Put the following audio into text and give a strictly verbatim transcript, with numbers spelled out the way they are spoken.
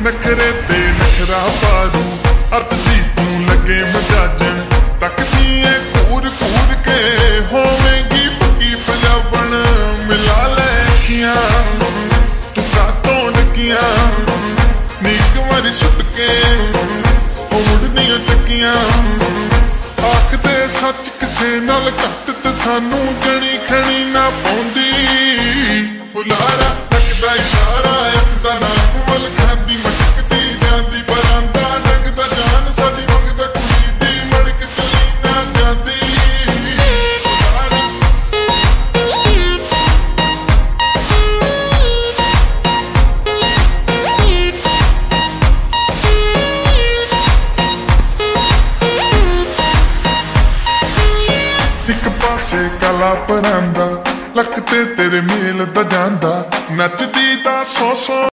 नखरे ते नखरा पारू अत दी तू लगे मजाजन तकदी है कूर कूर के होवेगी पक्की पंजाबन मिला ले अखियां तू कातों डकियां नीक मारी सुट के उड़नियां चक्कियां आखदे सच किसे नाल घट ते सानू जणी खणी ना पौंदी बुलारा लगदा इशारा अख दा ना कमल खांदी मटकदी जांदी बरांदा लगदा जान साडी मंगदा कुड़ी दी मड़क चली ना जांदी एक पासे काला परांदा लक ते तेरे मेल दा जांदा नचदी दा सौ सौ